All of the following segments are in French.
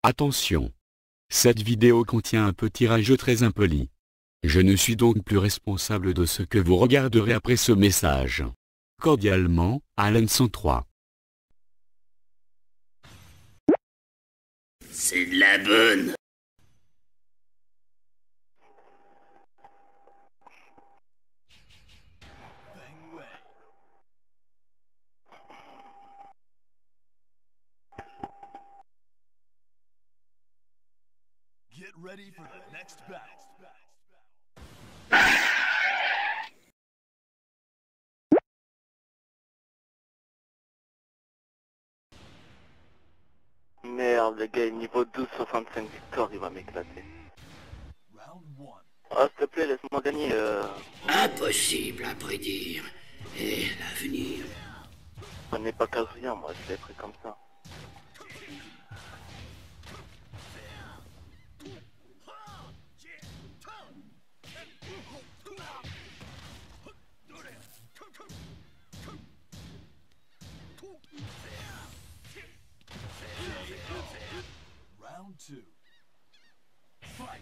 Attention! Cette vidéo contient un petit rage très impoli. Je ne suis donc plus responsable de ce que vous regarderez après ce message. Cordialement, Alan 103. C'est de la bonne. Get ready for the next battle. Merde, le gars, niveau 12, 65 victoires, il va m'éclater. Round one. Oh, s'il te plaît, laisse-moi gagner. Impossible à prédire. Et l'avenir. On n'est pas Kazuya, moi, je l'ai pris comme ça. Round two. Fight.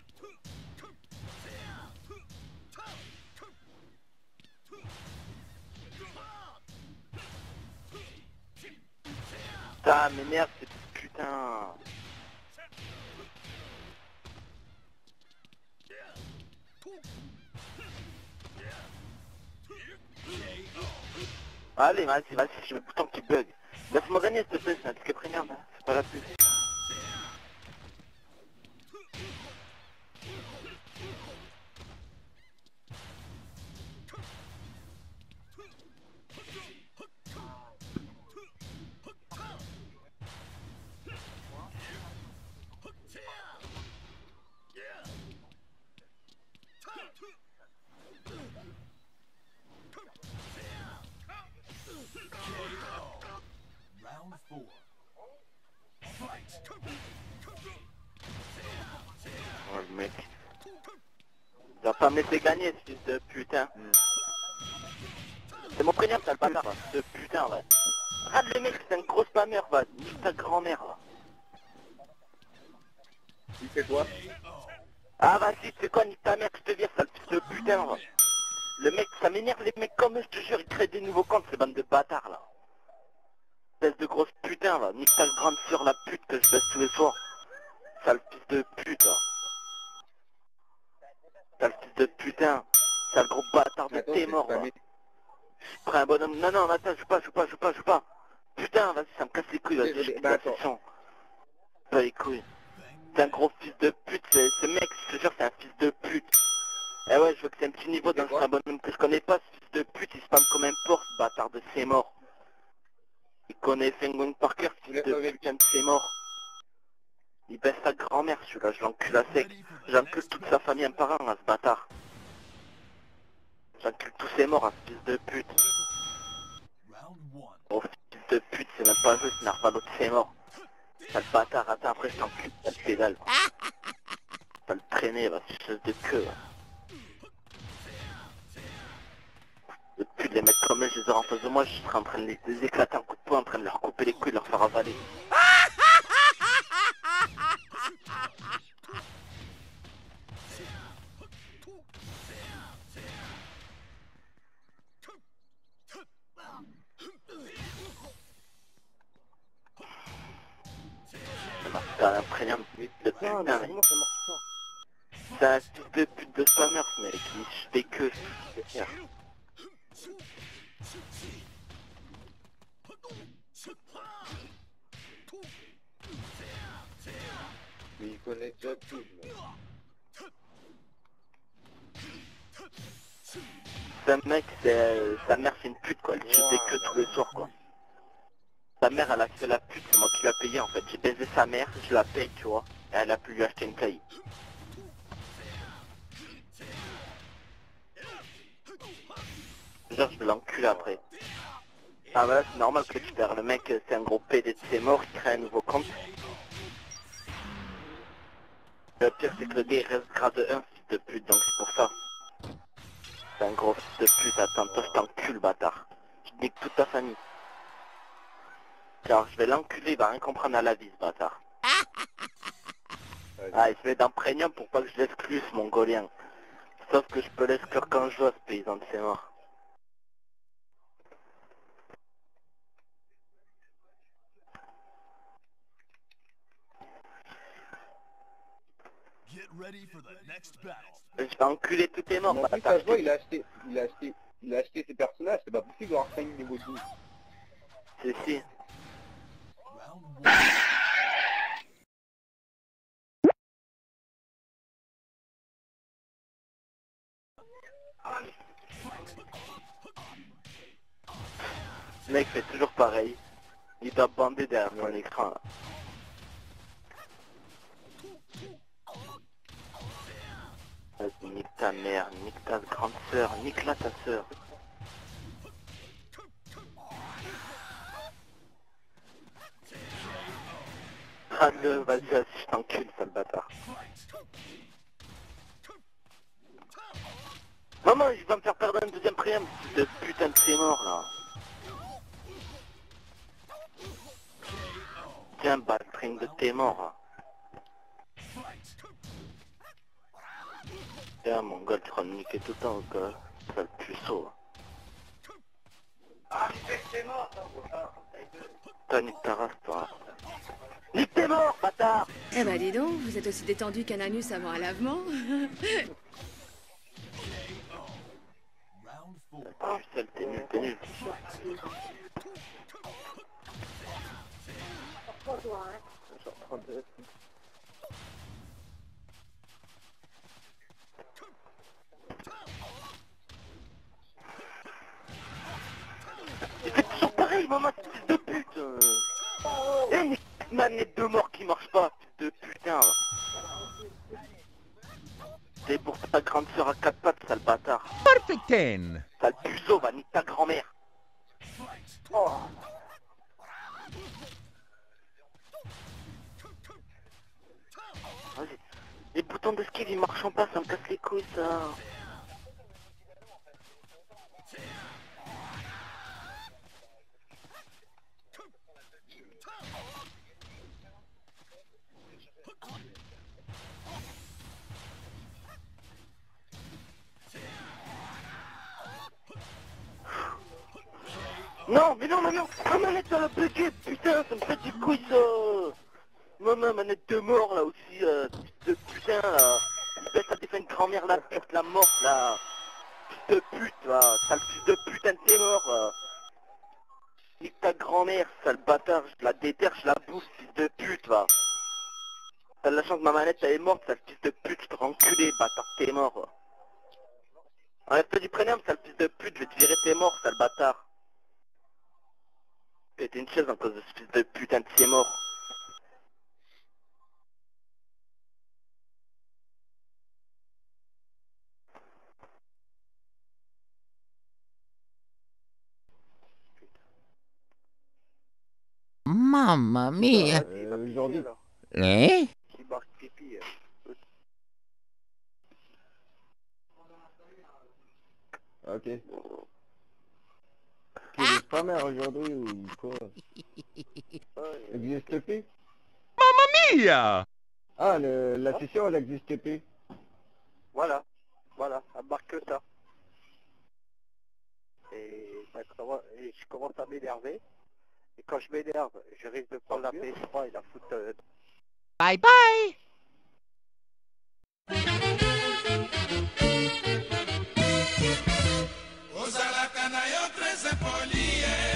Putain, mais merde, c'est putain. Allez, vas-y, je me putain qui bug. Laisse-moi gagner, s'il te plaît, c'est un ticket premium, hein. C'est pas la pub. Round four. Fight. Oh, le mec. Il va pas me laisser gagner, ce fils de putain. C'est mon prénom, ça le bâtard, là. Ce putain, là. Rate le mec, c'est une grosse spammer, va. Nique ta grand-mère, là. Il fait quoi? Ah, vas-y, c'est quoi, nique ta mère, je te vire, sale fils de putain, là. Le mec, ça m'énerve, les mecs comme eux, je te jure, ils créent des nouveaux comptes, ces bandes de bâtards, là. Espèce de grosse putain, là. Nique ta grande sœur, la pute que je baisse tous les soirs. Sale fils de pute, là. Sale fils de putain. Sale gros bâtard de t'es mort, là. Je prends un bonhomme. Non, non, attends, joue pas. Putain, vas-y, ça me casse les couilles, vas-y, je quitte la session. Pas les couilles. C'est un gros fils de pute, ce mec, je te jure, c'est un fils de pute. Eh ouais, je veux que c'est un petit niveau dans un bonhomme que je connais pas, ce fils de pute, il spam comme un porc, ce bâtard de c'est mort. Il connaît Fengwing Parker, ce fils de putain de c'est mort. Il baisse sa grand-mère, celui-là, je l'encule à sec. J'encule toute sa famille un par un, à ce bâtard. J'encule tous ses morts, à ce fils de pute. Round one. Oh, fils de pute, c'est même pas juste, Narvalo de ses morts. Sale bâtard, attends, après je t'encule, sale pédale. Sale traîner, va, suceuse de queue, va. Depuis les mecs comme eux, je les aurais en face de moi, je serais en train de les éclater en coup de poing, en train de leur couper les couilles, de leur faire avaler. T'as un prénom de putain, mec. C'est un fils de pute de spammer, ce mec. Il fait que faire. Il connaît déjà tout. Ce mec, sa mère c'est une pute quoi, elle jetait que tous les soirs quoi. Sa mère elle a fait la pute, c'est moi qui l'a payé en fait. J'ai baisé sa mère, je la paye tu vois, et elle a pu lui acheter une caille. Genre je vais l'enculer après. Ah voilà, c'est normal que tu perds. Le mec c'est un gros PD de ses morts, il crée un nouveau compte. Le pire c'est que le gars il reste grade 1 fils de pute, donc c'est pour ça. C'est un gros fils de pute, attends, toi je t'encule bâtard. Je nique toute ta famille. Alors je vais l'enculer, il va rien comprendre à la vie ce bâtard. Ah, il se met dans premium pour pas que je l'exclue, ce mongolien. Sauf que je peux l'exclure quand je veux, ce paysan de ses morts. Get ready for the next battle. Je vais enculer tous tes morts, En plus, bâtard. ça se voit, il a acheté ses personnages, c'est pas possible d'avoir 5 niveau 12. C'est si. Round 1. Le mec fait toujours pareil. Il doit bander derrière son écran là. Vas-y, nique ta mère, nique ta grande sœur, nique là ta sœur. Prends-le, vas-y, je t'encule, sale bâtard. Maman, il va me faire perdre un deuxième préem, de putain de c'est mort là. Tiens, baltring de tes morts là. Tiens, mon gars, tu vas me niquer tout le temps, quoi. Sale puceau. Toi, nique ta race, toi. Nique tes morts, bâtard. Eh ben dis donc, vous êtes aussi détendu qu'un anus avant un lavement. Round 4. Pucelle, t'es nul, t'es nul. Genre 32. Il fait toujours pareil, maman, fils de pute. Eh, une manette de mort qui marche pas, fils de putain, là. C'est pour ta grande sœur à quatre pattes, sale bâtard. Perfect 10. Sale puceau, va nique ta grand-mère. Oh. Vas-y. Les boutons d'esquive, ils marchent pas, ça me casse les couilles, ça. Non, mais non, ma manette ça l'a bugué, putain, ça me fait du couille ça. Maman, manette de mort là aussi, fils de putain là. Il baisse à défendre une grand-mère la pute, la morte là. Fils de pute là, sale fils de putain de t'es mort là. Nique ta grand-mère, sale bâtard, je la déterre, je la bouffe, fils de pute va. T'as de la chance que ma manette elle est morte, sale fils de pute, je te rends enculé, bâtard, t'es mort. Va. Arrête-toi du premium, sale fils de pute, je vais te virer tes morts, sale bâtard. Péter une chaise en cause de ce fils de putain de c'est mort. Mamma mia. Aujourd'hui, Eh? Qui barque pipi. ok. Qui est pas mère aujourd'hui ou quoi? Existe plus? Mia! Ah, la session elle existe plus. Voilà, elle marque que ça. Et je commence à m'énerver. Et quand je m'énerve, je risque de prendre la PS3 et la foutre... Bye bye! ozalaka na yo très impoli